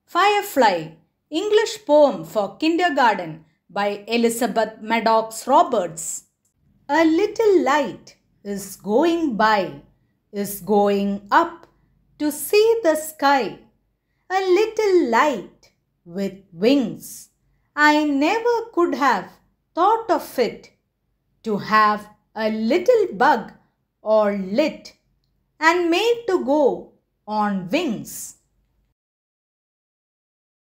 Firefly, English poem for kindergarten by Elizabeth Maddox Roberts. A little light is going by, is going up to see the sky. A little light with wings. I never could have thought of it to have a little bug or lit and made to go on wings.